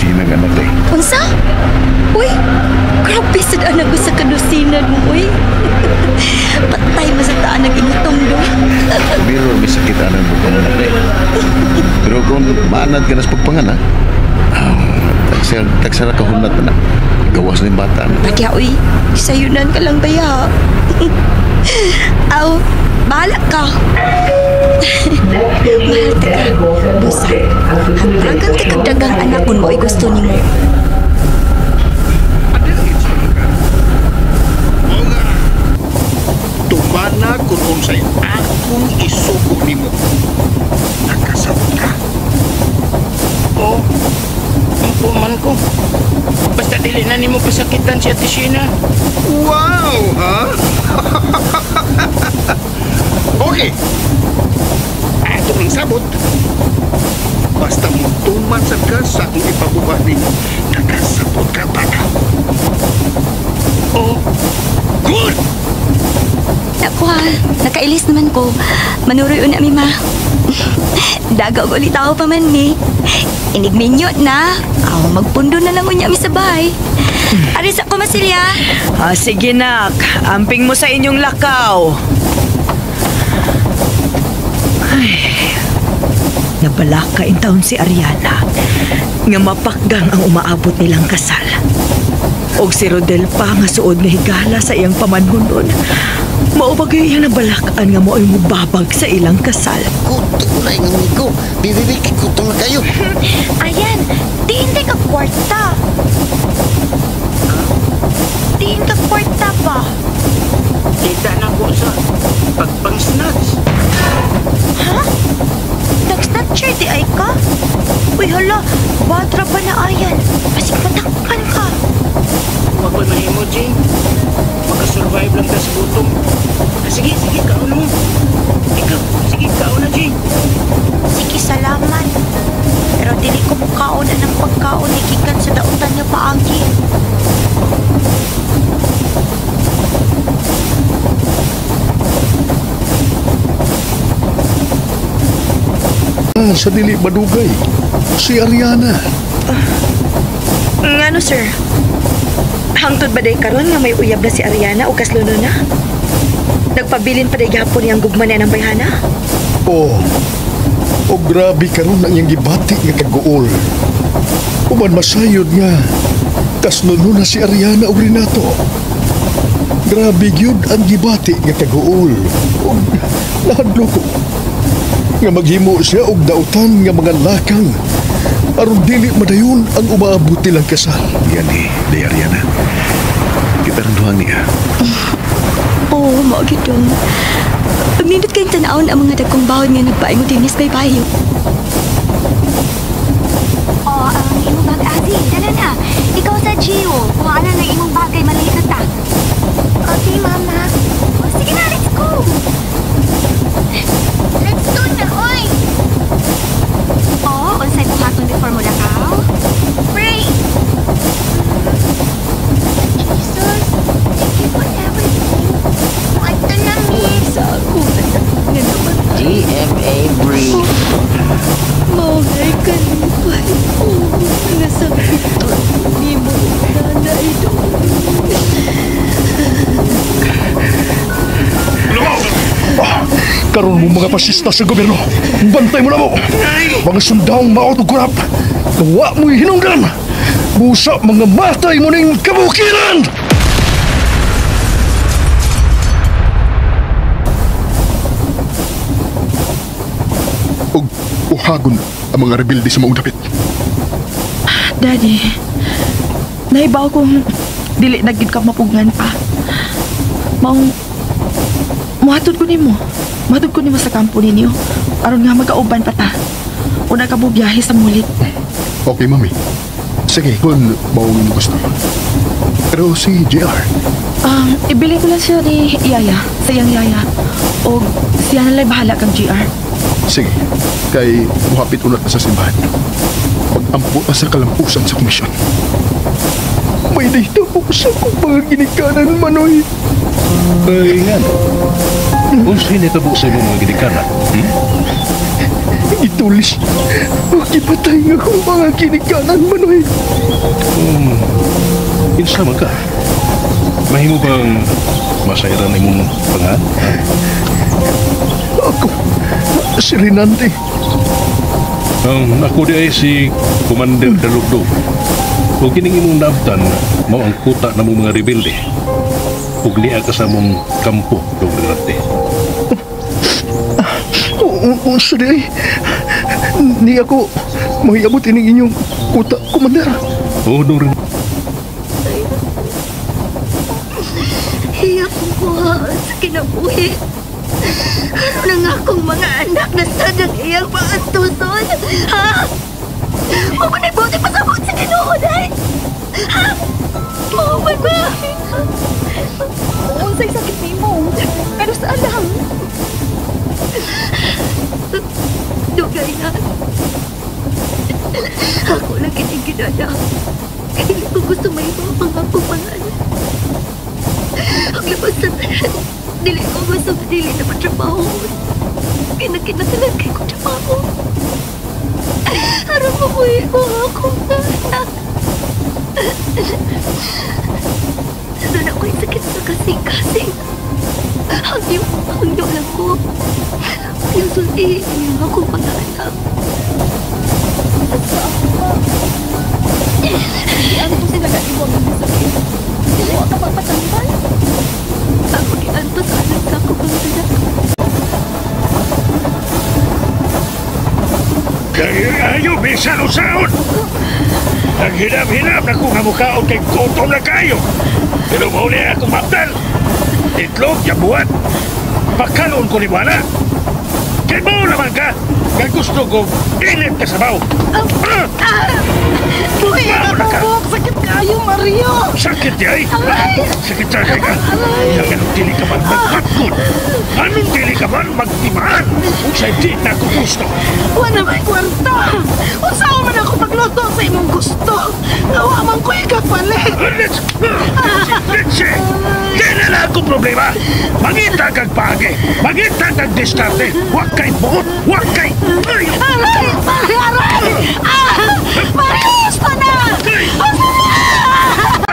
kadusina nga anak day. Unsa? Uy, grabe sa daan ako sa kadusinan mo, uy. Patay mo sa taan ng inutong do. Biro, may sakit anang bukong anak day. Pero kung maanad ka na sa pagpanganak, tagsara ka hunat na. Gawas na yung bata. Padya, uy, sayunan ka lang baya. Aw, bahala ka. Mahal ta ka, busa. Hanggang tikagdagang anak mo ay gusto ni mo. Tumana kung unsay akong isuko nimo. Nakasabot ka. Oo. Ang puman ko. Basta dili na nimo pasakitan si Ate Sheena. Wow, ha? Okay. Ato ang sabot. Basta mo tuman sa ka sa akong ipabuhat nimo. Nakasabot ka bata. Oo. Good! Ako ha, nakailis naman ko. Manuroy na mi ma. Dagaw ulit ako pa man mi. Inigminyo na. Magpundo na lang unya mi sa bahay. Aris ako masilya. Sige nak, amping mo sa inyong lakaw. Ay, nabalaka in taon si Ariana nga mapakgang ang umaabot nilang kasal. Og si Rodel pa nga suod nga higala sa iyang pamanhunon. Maubagay iyang nabalakaan nga mo ay mubabag sa ilang kasal. Kuto na yung amigo. Bibibiki kuto na kayo. Ayan, diin ka kwarta. Diin ka kwarta pa. Kita na ko sa pagpang-snatch. Ha? Nag-snatcher di ay ka? Uy hala, batra ba na ayan? Pasig patakpan ka. Huwag ko'y mahimo, Jing. Makasurvive lang ka sa gutom. Sige, kaon mo. Ikaw, sige, kaon na, Jing. Sige, salamat. Pero dili ko mukaon na ng pagkaon ni gikan sa dautan niya paagi. Sa dili madugay. Si Ariana. Ngano sir? Hangtod ba day karon nga may uyab na si Ariana o kasluno na? Nagpabilin pa day gihapon niyang gugma niya ng bayhana? Oh, grabe karon ang iyang gibati nga kaguol. Uman masayod nga, kasnuno na si Ariana o Renato. Grabe gyud ang gibati nga kaguol. Og lahadlo ko nga maghimo siya og dautan nga mga lakang aron dili madayon ang umaabot nilang kasal. Yan day Ariana. Kita rin duhang niya. Oo, mo gitong. Pagminot kayong tanawon ang mga dagkong bawon nga nagpaingo dinis bay bayo. Ang imong bag adi, dala na. Ikaw sa Gio, kuha na ng imong bagay maliit na ta. Okay, mama. Sige na, let's go. Let's go na, oy. Unsay buhaton before mo lakaw? Pray. Jesus, thank you for everything. Ito na, miss. Sa ako, nga naman. GMA Brief. Maugay ka nipay. Nasakit to. Di mo nanay doon. Karon mo mga pasista sa gobyerno, bantay mo na mo. Mga sundahong maotograp, gawa mo'y hinungdan. Busa mga matay mo ning kabukiran! Og uhagon ang mga rebelde sa maong dapit. Daddy, naibaw kong dili na gid ka mapugngan pa. Muhatod ko nimo. Muhatod ko nimo sa kampo ninyo. Aron nga magkauban pa ta. Una ka mo biyahe sa mulit. Okay, mami. Sige, kung maong gusto. Pero si JR, Ibili ko lang siya ni Yaya, sa iyang Yaya. O siya nalay bahala kang GR. sige, kay muhapit unat na sa simbahan. Pag-ampo na sa kalampusan sa komisyon. May dito po sa kong mga ginikanan, Manoy. Ay, nga no. Kung sino ito po sa mga ginikanan? Itulis. Ipatay nga akong mga ginikanan, Manoy. Insa man ka? Mahimo bang masayran imong pangan? Ako, si Rinaldi. Ako di ay si Commander Dalugdog. Kung kining imong nabtan, mao ang kuta na mong mga rebelde. Ug liya ka sa mong kampo, Dugdugate. Sorry. Ni ako mahiyabot ining inyong kuta, Commander. Oo, Dorin. Hiya ko sa kinabuhi. Ano nga akong mga anak na sadang iyang paantuson? Ha? Mamanay-buti pasabot sa Ginoo, day! Ha? Mauman ba? Unsay sakit ni mo? Pero saan lang? Dugay na. Ako lang kinigidada. Hindi ko gusto may mga pumangalan. Ang labas sa tanan, dili ko gusto dili na matrabaho. Kinakinasalan kay ko trabaho. Harap mabuhi ko akong anak. Doon ako'y sakit sa kasing-kasing. Hangyo lang ko. Yung sultihin niyo ako mga anak. Ano to sila nag-iwag ng sakit? Dili ka magpatambal? Ako giantos anak sa ako mga anak. Ayaw, bisan usaon! Naghinap-hinap na kung hamukaon kay gutom na kayo. Pero mauli akong mapdal. Itlog, yabuat. Pagkaroon ko ni Wala. Kaya mo naman ka. Kaya gusto ko, init ka sa baw. Uy, natubok! Sakit kayo, Mario! Sakit yay? Sakit sa ka? Yang anong dili ka man magpagkod? Anong dili ka man magtimaan? Kung sa'y di na ko gusto. Wala may kwarta! Usawa man ako magluto sa imong gusto! Gawa man ko ikapalit! Let's Di na lang akong problema. Mangita kag pagi. Mangita kag diskarte. Huwag kay buot. Huwag kay... Aray! Aray! Mario, gusto na! Gusto na!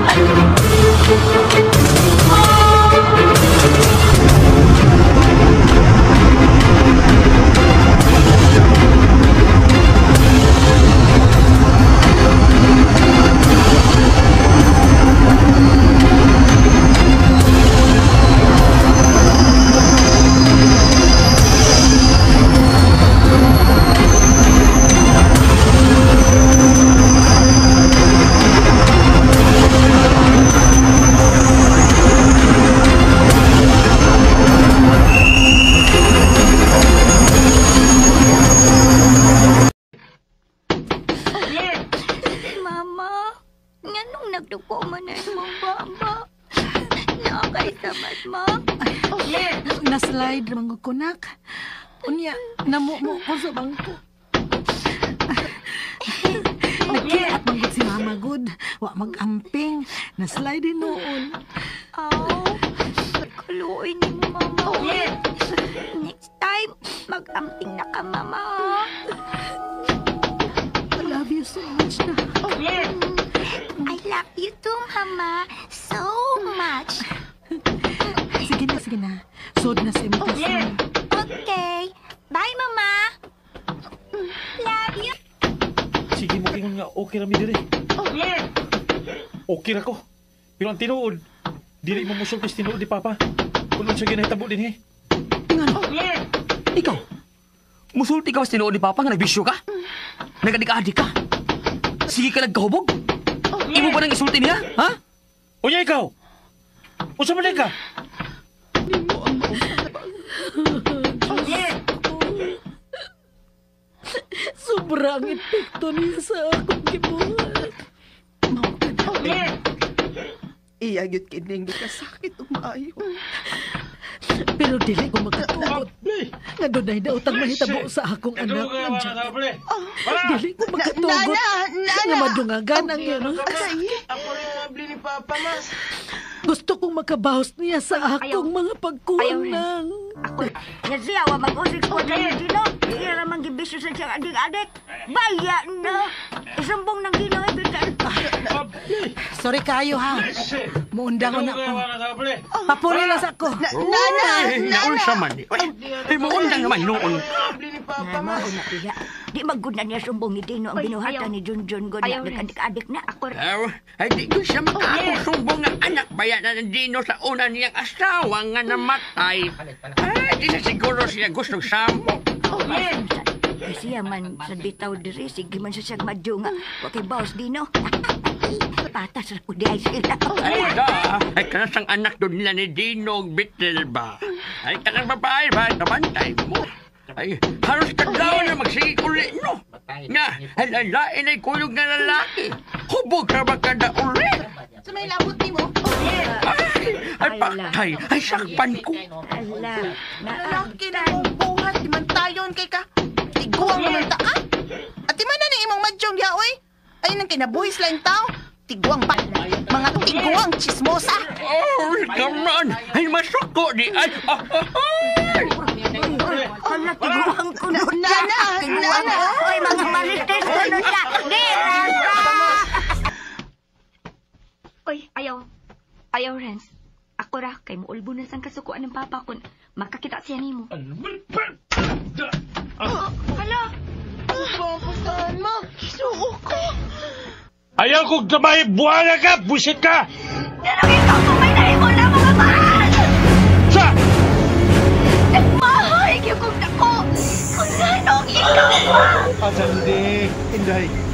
Mama, nganong nagduko man na imong baba? Nakakaisamat, ma? Na-slide mga kunak. Unya, namumo ko sa bangko. Nagkiat manggod si Mama Good. Wa mag-amping. Na-slide din noon. Kaluoy ni mo, mama. Next time, mag-amping na ka, mama. I love you so much na. I love you too, mama. So much. Sige na. Sod na sa imitasyon. Okay. Bye, mama. Love you. Sige mo kingon nga okay rami diri. Okay ra ko. Pero ang tinuod, dili mo musultis tinuod di Papa. Kung siya ginahitabo din Ikaw? Musulti ka ba sa tinuod ni Papa nga nagbisyo ka? Nagadik-adik ka? Sige ka nagkahubog? Imo ba nang isulti niya? Ha? Unya ikaw! Unsa man ka? Sobrang epekto niya sa akong gibuhat. Mao ka na. Iyagit kining sakit maayo. Pero dili ko magkatugot. Nga doon daw tang mahitabo sa akong anak. Dili ko magkatugot. Nga madungagan ang yan. Ako rin nabli ni Papa, mas. Gusto kong makabahos niya sa akong mga pagkulang. Nga siya, mag-usik ko sa Gino. Di ramang gibisyo sa siyang adik-adik. Baya na. Isumbong ng Ginoo Bitel. Sorry kayo ha. Muundang ako. Papuli lang sa ako. Naunsa man. Ay, maundang naman noon. Mao na tiya. Di magud na niya sumbong ni Dino ang binuhatan ni Junjun God na nag-adik na ako. Ay, di ko siya makakasumbong ng anak bayan na ng Dino sa una niyang asawa nga namatay. Ay, di na siguro siya gustong sampo. Kasi man sa bitaw diri, sige man sa siyang madyo nga. Wakay bawas Dino. Patas ra ko di ay sila. Ay, ay kanasang anak doon nila ni Dino Bitel ba? Ay, kanang babae ba? Kabantay mo. Ay, halos kadlaw na magsige uli, no? Nga, halalain ay kulog na lalaki. Hubog ka ba kada uli? Sa may labot ni mo? Ay, patay. Ay, sakpan ko. Ala, Lalaki na mong buhat, di man tayon kay ka. Tiguang mo ng taan. At di man na ni imong madyong yaoy. Ay, nang kinabuhis lang tao. Tiguang pa. Mga tiguang chismosa. Oh, come on. Ay, masuko di. Ay, hala, tiguang ko nun siya. Tiguang ko. Ay, mga malites ko nun siya. Gira ka! Oy, ayaw, Renz. Ako ra, kay muulbo na sang kasukuan ng papa kun makakita siya nimo. Hala! Papasahan mo. Suo ko. Ayaw kong damay buwana ka! Busit ka! Nakita ko may naimo na mga mahal! Sa! Nagmahay, kaya kong dako! Kung nanong ikaw pa! Sandi, Inday.